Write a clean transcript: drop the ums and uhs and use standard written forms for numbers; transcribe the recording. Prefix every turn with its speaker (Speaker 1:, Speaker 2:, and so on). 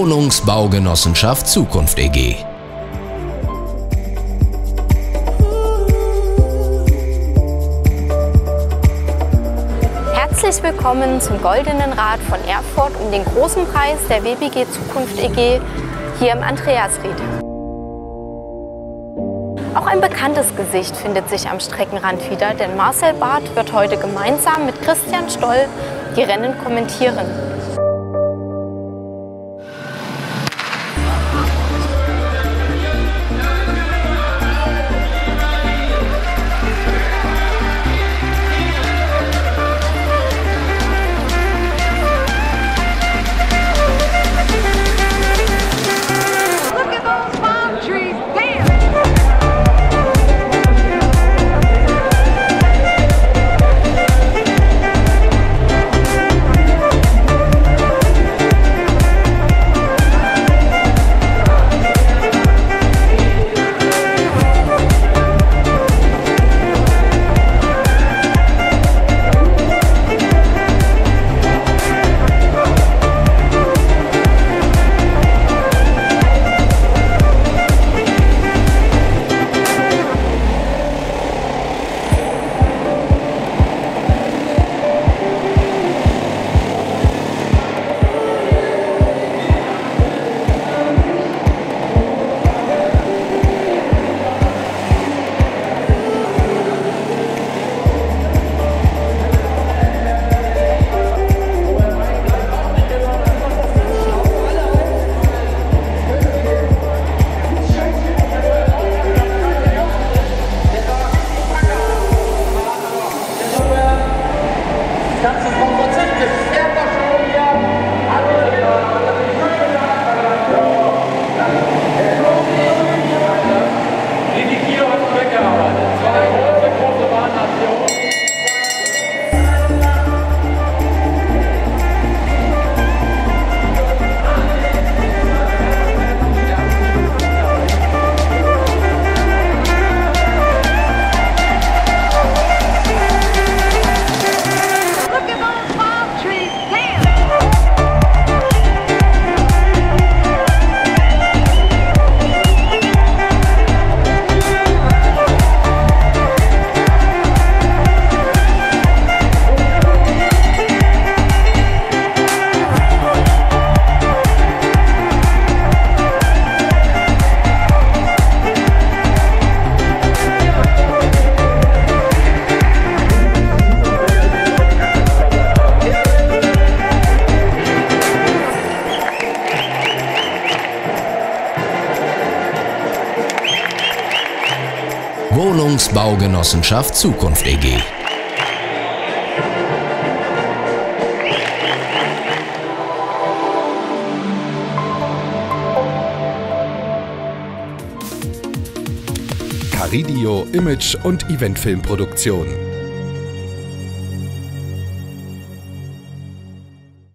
Speaker 1: Wohnungsbaugenossenschaft Zukunft e.G.
Speaker 2: Herzlich willkommen zum Goldenen Rad von Erfurt um den großen Preis der WBG Zukunft e.G. hier im Andreasried. Auch ein bekanntes Gesicht findet sich am Streckenrand wieder, denn Marcel Barth wird heute gemeinsam mit Christian Stoll die Rennen kommentieren.
Speaker 1: Wohnungsbaugenossenschaft Zukunft e.G.
Speaker 3: Caridio Image- und Eventfilmproduktion.